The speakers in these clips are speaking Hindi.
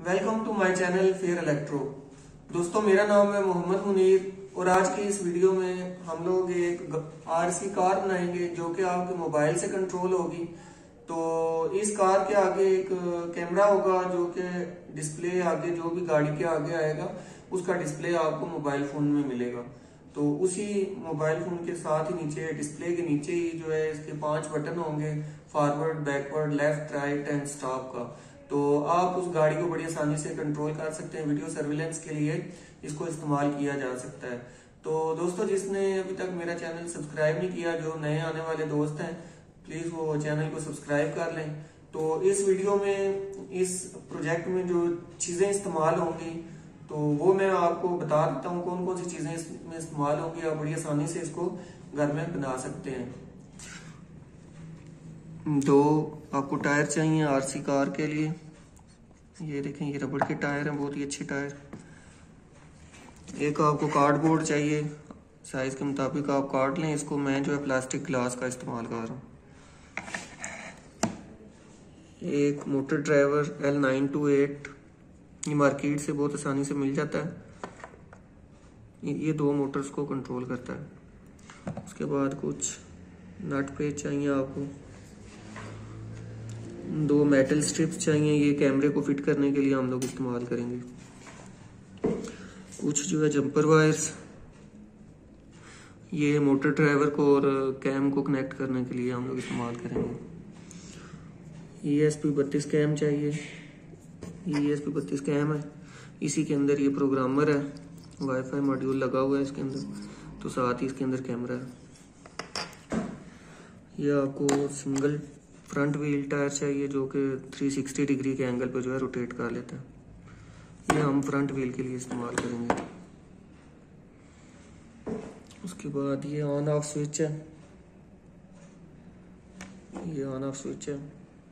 Welcome to my channel fair electro. दोस्तों, मेरा नाम है मोहम्मद मुनीर और आज की इस वीडियो में हम लोग एक आरसी कार बनाएंगे जो कि आपके मोबाइल से कंट्रोल होगी। तो इस कार के आगे एक कैमरा होगा जो कि डिस्प्ले आगे जो भी गाड़ी के आगे आएगा उसका डिस्प्ले आपको मोबाइल फोन में मिलेगा। तो उसी मोबाइल फोन के साथ ही नीचे डिस्प्ले के नीचे ही जो है इसके 5 बटन होंगे, forward, backward, left, right and stop का। तो आप उस गाड़ी को बड़ी आसानी से कंट्रोल कर सकते हैं। वीडियो सर्विलेंस के लिए इसको इस्तेमाल किया जा सकता है। तो दोस्तों, जिसने अभी तक मेरा चैनल सब्सक्राइब नहीं किया, जो नए आने वाले दोस्त हैं, प्लीज वो चैनल को सब्सक्राइब कर लें। तो इस वीडियो में, इस प्रोजेक्ट में जो चीजें इस्तेमाल होंगी तो वो मैं आपको बता देता हूँ कौन कौन सी चीजें इसमें इस्तेमाल होंगी। आप बड़ी आसानी से इसको घर में बना सकते हैं। तो आपको टायर चाहिए आरसी कार के लिए। ये देखें, ये रबड़ के टायर हैं, बहुत ही अच्छे टायर। एक आपको कार्डबोर्ड चाहिए, साइज के मुताबिक आप काट लें इसको। मैं जो है प्लास्टिक ग्लास का इस्तेमाल कर रहा हूँ। एक मोटर ड्राइवर L928, ये मार्केट से बहुत आसानी से मिल जाता है। ये 2 मोटर्स को कंट्रोल करता है। उसके बाद कुछ नट पेच चाहिए आपको। 2 मेटल स्ट्रिप्स चाहिए, ये कैमरे को फिट करने के लिए हम लोग इस्तेमाल करेंगे। कुछ जो है जंपर वायर्स, ये मोटर ड्राइवर को और कैम को कनेक्ट करने के लिए हम लोग इस्तेमाल करेंगे। ESP32 कैम चाहिए। ESP32 कैम है, इसी के अंदर ये प्रोग्रामर है, वाईफाई मॉड्यूल लगा हुआ है इसके अंदर, तो साथ ही इसके अंदर कैमरा है। ये आपको सिंगल फ्रंट व्हील टायर चाहिए जो कि 360 डिग्री के एंगल पे जो है रोटेट कर लेता है। ये हम फ्रंट व्हील के लिए इस्तेमाल करेंगे। उसके बाद ये ऑन ऑफ स्विच है, ये ऑन ऑफ स्विच है।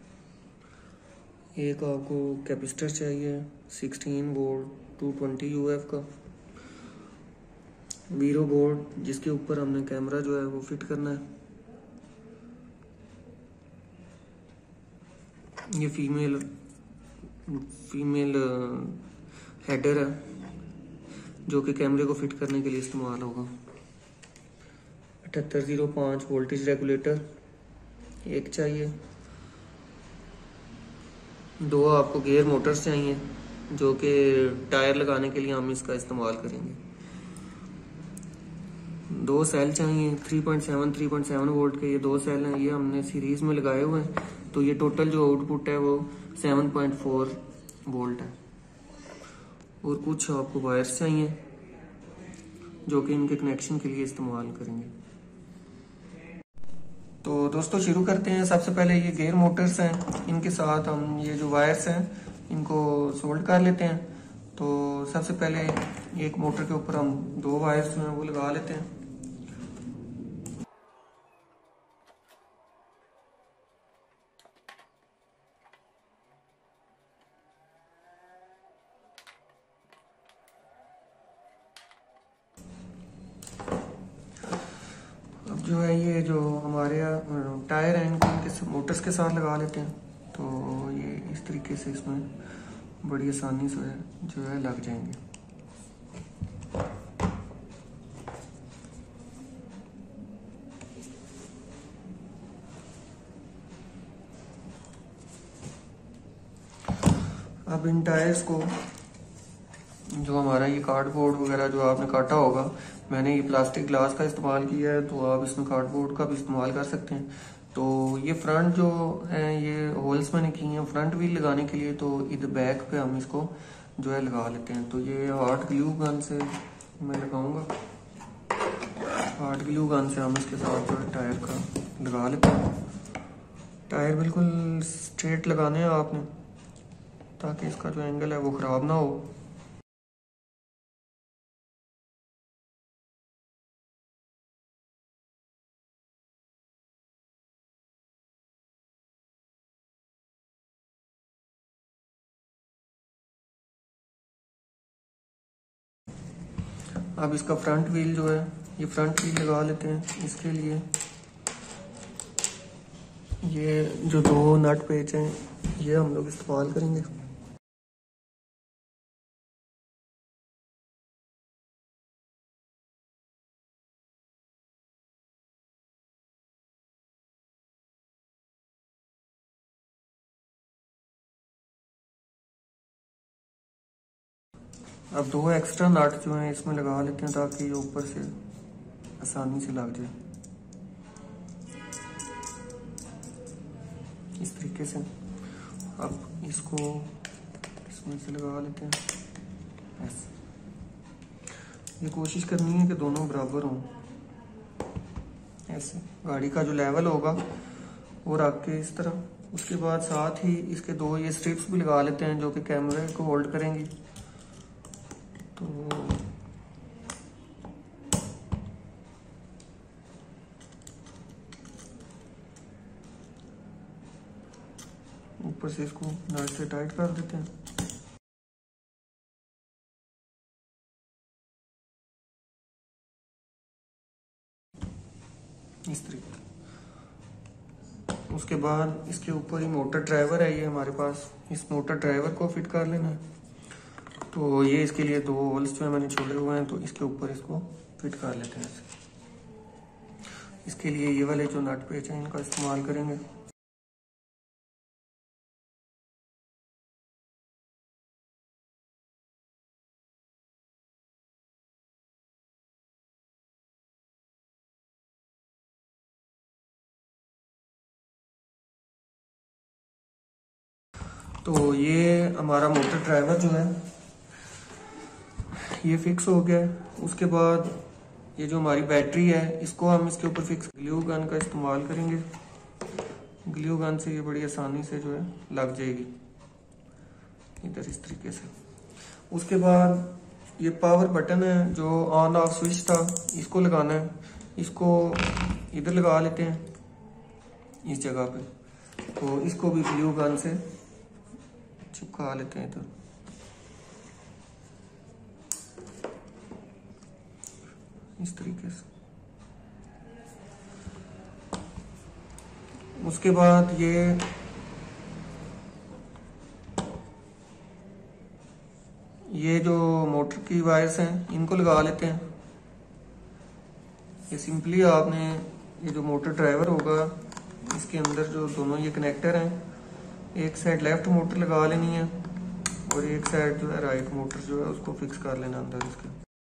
एक आपको कैपेसिटर चाहिए 16 वोल्ट 220 UF का। वीरो बोर्ड जिसके ऊपर हमने कैमरा जो है वो फिट करना है। ये फीमेल हेडर है जो कि कैमरे को फिट करने के लिए इस्तेमाल होगा। 7805 वोल्टेज रेगुलेटर एक चाहिए। 2 आपको गियर मोटर्स चाहिए जो कि टायर लगाने के लिए हम इसका इस्तेमाल करेंगे। 2 सेल चाहिए 3.7 वोल्ट के, ये 2 सेल हैं, ये हमने सीरीज में लगाए हुए हैं। तो ये टोटल जो आउटपुट है वो 7.4 वोल्ट है। और कुछ आपको वायर्स चाहिए जो कि इनके कनेक्शन के लिए इस्तेमाल करेंगे। तो दोस्तों, शुरू करते हैं। सबसे पहले ये गियर मोटर्स हैं, इनके साथ हम ये जो वायर्स हैं इनको सोल्ड कर लेते हैं। तो सबसे पहले एक मोटर के ऊपर हम 2 वायर्स जो हैं वो लगा लेते हैं। अब जो है ये जो हमारे टायर हैं इनको इनके मोटर्स के साथ लगा लेते हैं। तो ये इस तरीके से इसमें बड़ी आसानी से जो है लग जाएंगे। अब इन टायर्स को, जो हमारा ये कार्डबोर्ड वगैरह जो आपने काटा होगा, मैंने ये प्लास्टिक ग्लास का इस्तेमाल किया है, तो आप इसमें कार्डबोर्ड का भी इस्तेमाल कर सकते हैं। तो ये फ्रंट जो है ये होल्स मैंने किए हैं फ्रंट व्हील लगाने के लिए। तो इधर बैक पे हम इसको जो है लगा लेते हैं। तो ये हॉट ग्लू गन से मैं लगाऊंगा। हॉट ग्लू गन से हम इसके साथ जो है टायर का लगा लेते हैं। टायर बिल्कुल स्ट्रेट लगाने हैं आपने, ताकि इसका जो एंगल है वो ख़राब ना हो। अब इसका फ्रंट व्हील जो है, ये फ्रंट व्हील लगा लेते हैं। इसके लिए ये जो 2 नट पेच हैं ये हम लोग इस्तेमाल करेंगे। अब 2 एक्स्ट्रा नट जो हैं इसमें लगा लेते हैं ताकि ये ऊपर से आसानी से लग जाए, इस तरीके से। अब इसको इसमें से लगा लेते हैं ऐसे। ये कोशिश करनी है कि दोनों बराबर हों, ऐसे गाड़ी का जो लेवल होगा वो रख के इस तरह। उसके बाद साथ ही इसके 2 ये स्ट्रिप्स भी लगा लेते हैं जो कि कैमरे को होल्ड करेंगी। तो ऊपर से इसको नट से टाइट कर देते हैं। इस तरीके। उसके बाद इसके ऊपर ही मोटर ड्राइवर है, ये हमारे पास, इस मोटर ड्राइवर को फिट कर लेना है। तो ये इसके लिए 2 होल्स जो है मैंने छोड़े हुए हैं, तो इसके ऊपर इसको फिट कर लेते हैं। इसके लिए ये वाले जो नट पेच हैं इनका इस्तेमाल करेंगे। तो ये हमारा मोटर ड्राइवर जो है ये फिक्स हो गया है। उसके बाद ये जो हमारी बैटरी है इसको हम इसके ऊपर फिक्स ग्लू गन का इस्तेमाल करेंगे। ग्लू गन से ये बड़ी आसानी से जो है लग जाएगी इधर, इस तरीके से। उसके बाद ये पावर बटन है जो ऑन ऑफ स्विच था, इसको लगाना है। इसको इधर लगा लेते हैं इस जगह पे, तो इसको भी ग्लू गन से चिपका लेते हैं इधर। इस तरीके से। उसके बाद ये जो मोटर की वायर्स हैं इनको लगा लेते हैं। ये सिंपली आपने ये जो मोटर ड्राइवर होगा इसके अंदर जो दोनों ये कनेक्टर हैं, एक साइड लेफ्ट मोटर लगा लेनी है और एक साइड जो है राइट मोटर जो है उसको फिक्स कर लेना अंदर इसके।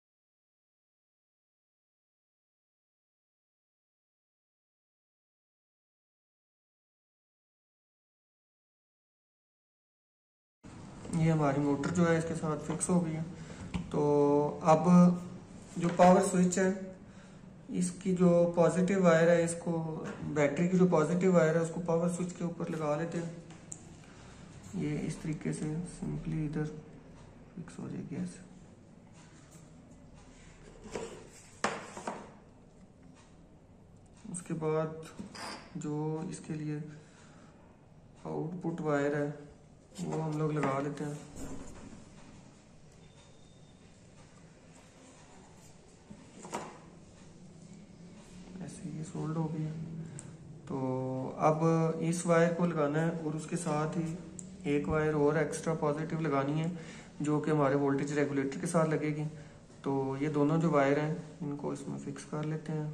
ये हमारी मोटर जो है इसके साथ फिक्स हो गई है। तो अब जो पावर स्विच है इसकी जो पॉजिटिव वायर है, इसको बैटरी की जो पॉजिटिव वायर है उसको पावर स्विच के ऊपर लगा लेते हैं। ये इस तरीके से सिंपली इधर फिक्स हो जाएगी ऐसे। उसके बाद जो इसके लिए आउटपुट वायर है वो हम लोग लगा लेते हैं। ऐसे ये सोल्ड हो गई है। तो अब इस वायर को लगाना है और उसके साथ ही एक वायर और एक्स्ट्रा पॉजिटिव लगानी है जो कि हमारे वोल्टेज रेगुलेटर के साथ लगेगी। तो ये दोनों जो वायर हैं इनको इसमें फिक्स कर लेते हैं।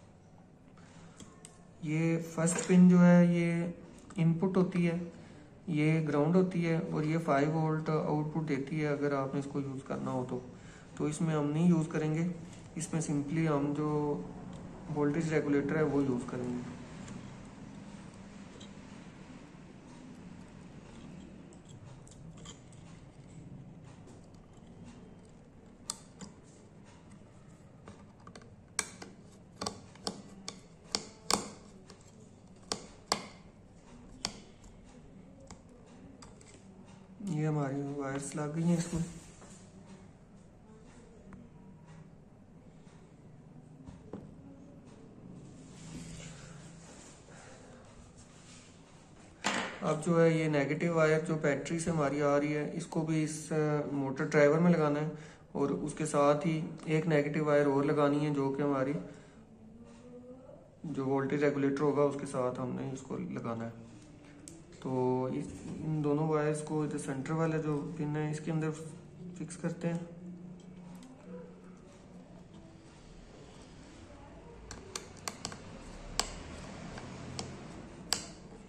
ये फर्स्ट पिन जो है ये इनपुट होती है, ये ग्राउंड होती है और ये 5 वोल्ट आउटपुट देती है अगर आपने इसको यूज़ करना हो तो इसमें हम नहीं यूज़ करेंगे। इसमें सिंपली हम जो वोल्टेज रेगुलेटर है वो यूज़ करेंगे। ये हमारी वायर्स लग गई हैं इसमें। अब जो है ये नेगेटिव वायर जो बैटरी से हमारी आ रही है इसको भी इस मोटर ड्राइवर में लगाना है और उसके साथ ही एक नेगेटिव वायर और लगानी है जो कि हमारी जो वोल्टेज रेगुलेटर होगा उसके साथ हमने इसको लगाना है। तो इन दोनों वायर्स को इधर सेंटर वाला जो पिन है इसके अंदर फिक्स करते हैं।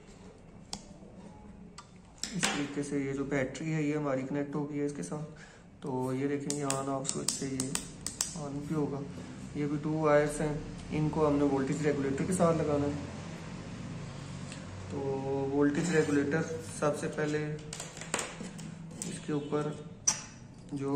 इस तरीके से ये जो बैटरी है ये हमारी कनेक्ट हो गई है इसके साथ। तो ये देखेंगे ऑन ऑफ स्विच से ये ऑन भी होगा। ये भी 2 वायर्स हैं, इनको हमने वोल्टेज रेगुलेटर के साथ लगाना है। तो वोल्टेज रेगुलेटर सबसे पहले इसके ऊपर जो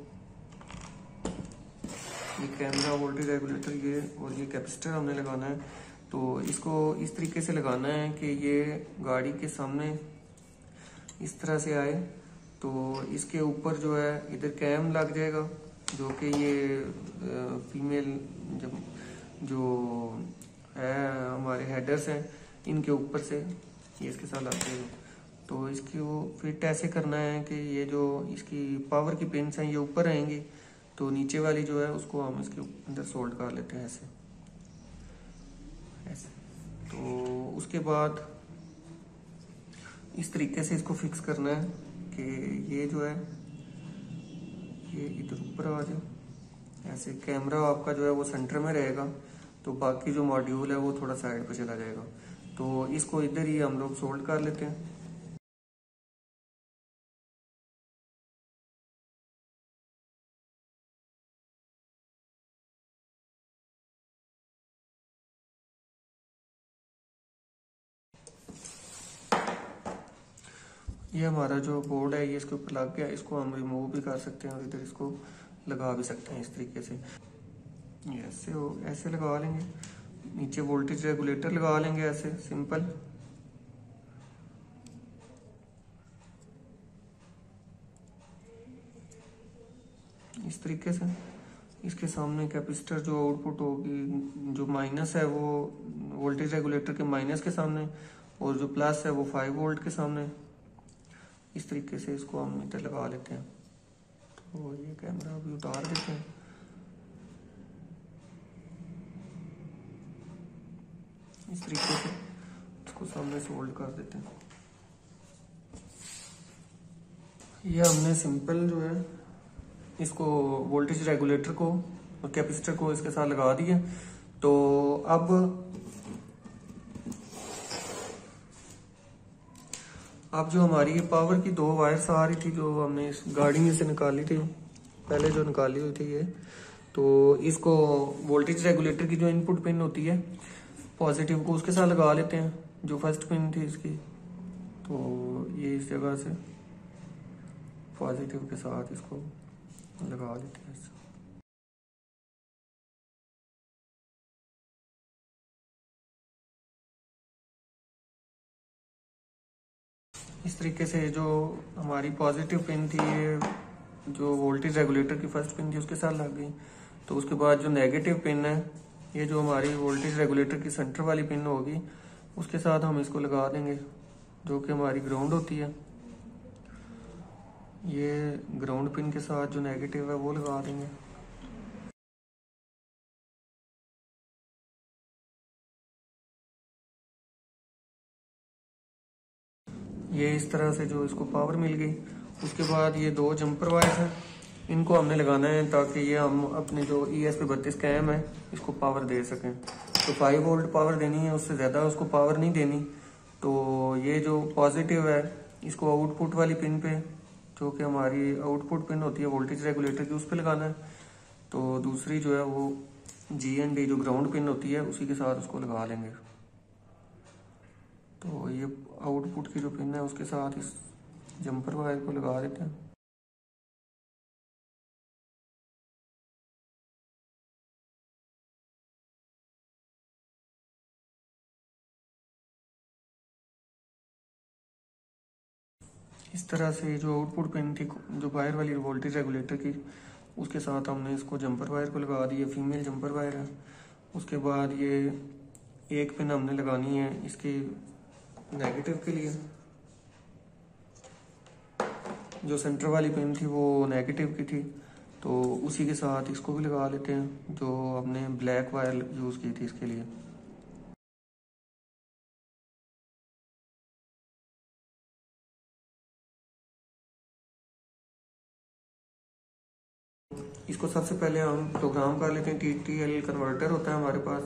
ये कैमरा वोल्टेज रेगुलेटर ये और ये कैपेसिटर हमने लगाना है। तो इसको इस तरीके से लगाना है कि ये गाड़ी के सामने इस तरह से आए। तो इसके ऊपर जो है इधर कैम लग जाएगा, जो कि ये फीमेल जब जो है हमारे हेडर्स हैं इनके ऊपर से ये इसके साथ लग जाएगा। तो इसकी वो फिट ऐसे करना है कि ये जो इसकी पावर की पिन्स हैं ये ऊपर आएंगी, तो नीचे वाली जो है उसको हम इसके अंदर सोल्ड कर लेते हैं ऐसे ऐसे। तो उसके बाद इस तरीके से इसको फिक्स करना है कि ये जो है ये इधर ऊपर आ जाए ऐसे। कैमरा आपका जो है वो सेंटर में रहेगा, तो बाकी जो मॉड्यूल है वो थोड़ा साइड पे चला जाएगा। तो इसको इधर ही हम लोग सोल्ड कर लेते हैं। ये हमारा जो बोर्ड है ये इसके ऊपर लग गया, इसको हम रिमूव भी कर सकते हैं और इधर इसको लगा भी सकते हैं इस तरीके से। ऐसे हो ऐसे लगा लेंगे, नीचे वोल्टेज रेगुलेटर लगा लेंगे ऐसे सिंपल। इस तरीके से इसके सामने कैपेसिटर जो आउटपुट होगी, जो माइनस है वो वोल्टेज रेगुलेटर के माइनस के सामने, और जो प्लस है वो 5 वोल्ट के सामने। इस तरीके से इसको हम इधर लगा लेते हैं। तो ये कैमरा भी उतार देते हैं। इस तरीके से इसको सामने सोल्ड कर देते हैं। ये हमने सिंपल जो है इसको वोल्टेज रेगुलेटर को और कैपेसिटर को इसके साथ लगा दिया। तो अब जो हमारी ये पावर की 2 वायर्स आ रही थी जो हमने इस गाड़ी में से निकाली थी, पहले जो निकाली हुई थी ये, तो इसको वोल्टेज रेगुलेटर की जो इनपुट पिन होती है पॉजिटिव को उसके साथ लगा लेते हैं, जो फर्स्ट पिन थी इसकी। तो ये इस जगह से पॉजिटिव के साथ इसको लगा लेते हैं। इस तरीके से जो हमारी पॉजिटिव पिन थी ये जो वोल्टेज रेगुलेटर की फर्स्ट पिन थी उसके साथ लग गई। तो उसके बाद जो नेगेटिव पिन है ये जो हमारी वोल्टेज रेगुलेटर की सेंटर वाली पिन होगी उसके साथ हम इसको लगा देंगे, जो कि हमारी ग्राउंड होती है। ये ग्राउंड पिन के साथ जो नेगेटिव है वो लगा देंगे। ये इस तरह से जो इसको पावर मिल गई। उसके बाद ये 2 जंपर वायर्स हैं, इनको हमने लगाना है ताकि ये हम अपने जो ESP32 कैम है इसको पावर दे सकें। तो 5 वोल्ट पावर देनी है, उससे ज़्यादा उसको पावर नहीं देनी। तो ये जो पॉजिटिव है इसको आउटपुट वाली पिन पे, जो कि हमारी आउटपुट पिन होती है वोल्टेज रेगुलेटर की, उस पर लगाना है। तो दूसरी जो है वो GND जो ग्राउंड पिन होती है उसी के साथ उसको लगा लेंगे। तो ये आउटपुट की जो पिन है उसके साथ इस जंपर वायर को लगा देते हैं। इस तरह से जो आउटपुट पिन थी जो वायर वाली वोल्टेज रेगुलेटर की, उसके साथ हमने इसको जंपर वायर को लगा दिया, फीमेल जंपर वायर है। उसके बाद ये एक पिन हमने लगानी है इसकी नेगेटिव के लिए, जो सेंटर वाली पिन थी वो नेगेटिव की थी, तो उसी के साथ इसको भी लगा लेते हैं, जो हमने ब्लैक वायर यूज़ की थी इसके लिए। इसको सबसे पहले हम प्रोग्राम कर लेते हैं। TTL कन्वर्टर होता है हमारे पास,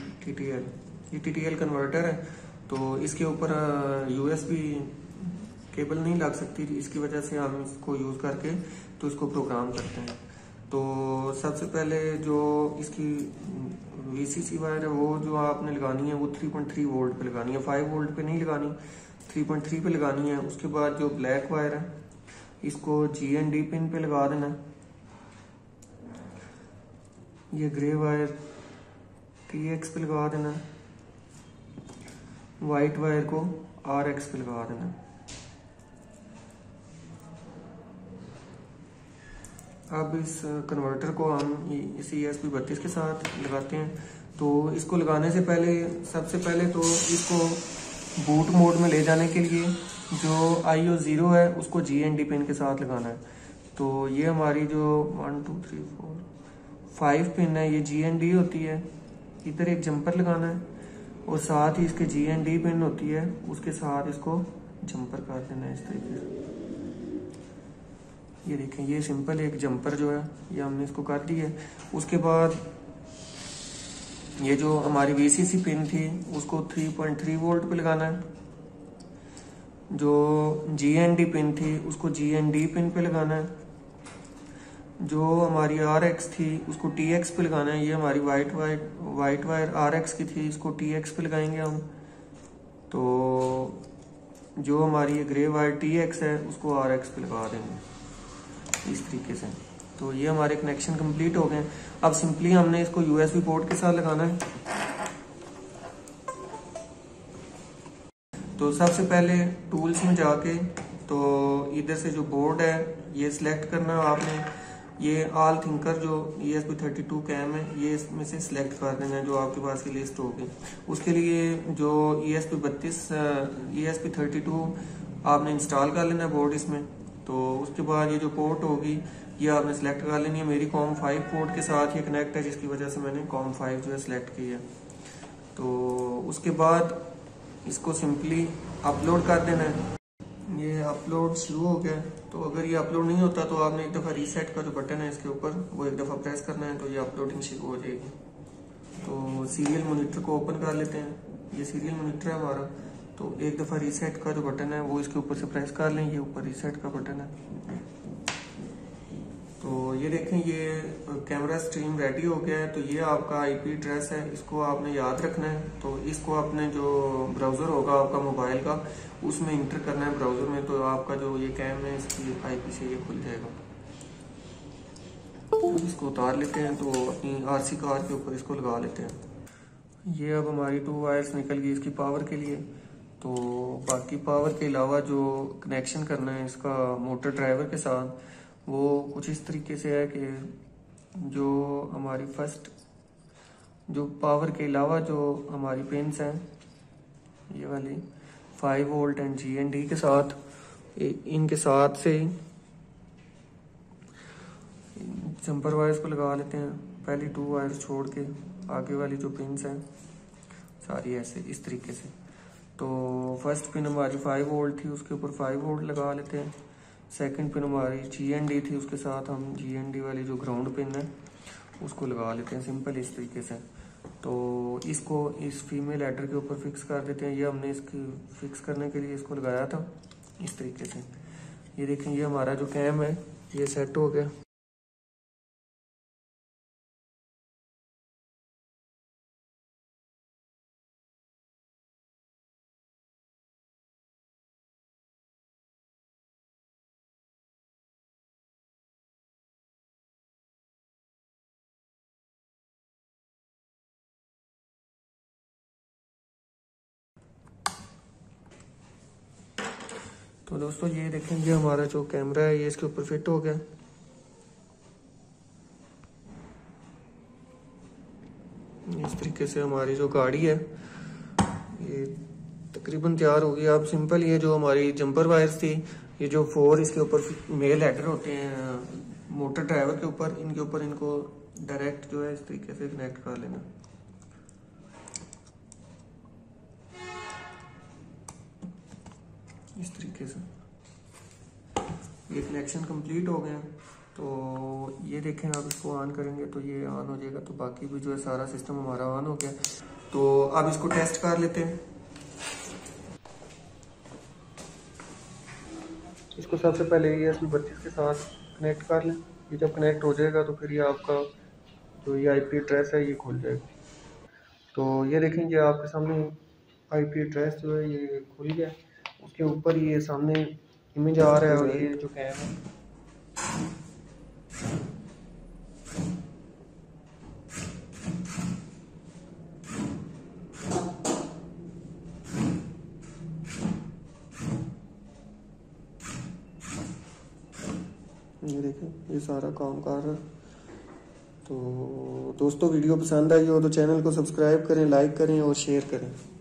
TTL, ये TTL कन्वर्टर है। तो इसके ऊपर USB केबल नहीं लग सकती, इसकी वजह से हम इसको यूज़ करके तो इसको प्रोग्राम करते हैं। तो सबसे पहले जो इसकी VCC वायर है वो जो आपने लगानी है वो 3.3 वोल्ट पे लगानी है, 5 वोल्ट पे नहीं लगानी, 3.3 पे लगानी है। उसके बाद जो ब्लैक वायर है इसको GND पिन पे लगा देना। ये ग्रे वायर TX पे लगा देना, वाइट वायर को RX पे लगा देना। अब इस कन्वर्टर को हम इसी ESP32 के साथ लगाते हैं। तो इसको लगाने से पहले सबसे पहले तो इसको बूट मोड में ले जाने के लिए जो IO 0 है उसको GND पिन के साथ लगाना है। तो ये हमारी जो 1 2 3 4 5 पिन है ये GND होती है, इधर एक जंपर लगाना है और साथ ही इसके GND पिन होती है, उसके साथ इसको जंपर कर देना है इस तरीके से। ये देखें, ये सिंपल एक जंपर जो है ये हमने इसको कर दी है। उसके बाद ये जो हमारी VCC पिन थी उसको 3.3 वोल्ट पे लगाना है। जो GND पिन थी उसको GND पिन पे लगाना है। जो हमारी RX थी उसको TX पे लगाना है। ये हमारी वाइट वायर RX की थी, इसको TX पे लगाएंगे हम। तो जो हमारी ग्रे वायर TX है उसको RX पे लगा देंगे इस तरीके से। तो ये हमारे कनेक्शन कंप्लीट हो गए। अब सिंपली हमने इसको USB पोर्ट के साथ लगाना है। तो सबसे पहले टूल्स में जाके तो इधर से जो बोर्ड है ये सिलेक्ट करना है आपने। ये ऑल थिंकर जो ESP32 कैम है ये इसमें से सिलेक्ट कर देना है जो आपके पास की लिस्ट होगी। उसके लिए जो ESP32 आपने इंस्टॉल कर लेना है बोर्ड इसमें। तो उसके बाद ये जो पोर्ट होगी ये आपने सेलेक्ट कर लेनी है। मेरी COM5 पोर्ट के साथ ये कनेक्ट है जिसकी वजह से मैंने COM5 जो है सिलेक्ट की है। तो उसके बाद इसको सिंपली अपलोड कर देना है। ये अपलोड शुरू हो गया। तो अगर ये अपलोड नहीं होता तो आपने एक दफ़ा रीसेट का जो बटन है इसके ऊपर वो एक दफ़ा प्रेस करना है तो ये अपलोडिंग शुरू हो जाएगी। तो सीरियल मॉनिटर को ओपन कर लेते हैं। ये सीरियल मॉनिटर है हमारा। तो एक दफ़ा रीसेट का जो बटन है वो इसके ऊपर से प्रेस कर लें। ये ऊपर रीसेट का बटन है। तो ये देखें ये कैमरा स्ट्रीम रेडी हो गया है। तो ये आपका IP एड्रेस है, इसको आपने याद रखना है। तो इसको अपने जो ब्राउज़र होगा आपका मोबाइल का उसमें इंटर करना है ब्राउज़र में। तो आपका जो ये कैम है इसकी IP से ये खुल जाएगा। तो इसको उतार लेते हैं। तो अपनी RC कार के ऊपर इसको लगा लेते हैं। ये अब हमारी 2 वायर्स निकल गई इसकी पावर के लिए। तो बाकी पावर के अलावा जो कनेक्शन करना है इसका मोटर ड्राइवर के साथ वो कुछ इस तरीके से है कि जो हमारी फर्स्ट जो पावर के अलावा जो हमारी पिन्स हैं ये वाली 5 वोल्ट एंड GND के साथ इनके साथ से जंपर वायर्स को लगा लेते हैं। पहली 2 वायर्स छोड़ के आगे वाली जो पिन्स हैं सारी ऐसे इस तरीके से। तो फर्स्ट पिन हमारी 5 वोल्ट थी उसके ऊपर 5 वोल्ट लगा लेते हैं। सेकंड पिन हमारी GND थी उसके साथ हम GND वाली जो ग्राउंड पिन है उसको लगा लेते हैं सिंपल इस तरीके से। तो इसको इस फीमेल हेडर के ऊपर फिक्स कर देते हैं। ये हमने इसकी फिक्स करने के लिए इसको लगाया था इस तरीके से। ये देखें ये हमारा जो कैम है ये सेट हो गया। तो दोस्तों ये देखेंगे हमारा जो कैमरा है ये इसके ऊपर फिट हो गया। इस तरीके से हमारी जो गाड़ी है ये तकरीबन तैयार होगी। अब सिंपल ये जो हमारी जंपर वायर्स थी ये जो 4 इसके ऊपर मेल हेडर होते हैं मोटर ड्राइवर के ऊपर, इनके ऊपर इनको डायरेक्ट जो है इस तरीके से कनेक्ट कर लेना। इस तरीके से ये कनेक्शन कंप्लीट हो गया। तो ये देखें आप इसको ऑन करेंगे तो ये ऑन हो जाएगा। तो बाकी भी जो है सारा सिस्टम हमारा ऑन हो गया। तो अब इसको टेस्ट कर लेते हैं। इसको सबसे पहले ESP32 के साथ कनेक्ट कर लें। ये जब कनेक्ट हो जाएगा तो फिर ये आपका जो ये IP एड्रेस है ये खुल जाएगा। तो ये देखें कि आपके सामने IP एड्रेस जो है ये खुल गया। उसके ऊपर ये सामने इमेज आ रहा है और ये जो कैम है ये देखें ये सारा काम कर रहा है। तो दोस्तों वीडियो पसंद आई हो तो चैनल को सब्सक्राइब करें, लाइक करें और शेयर करें।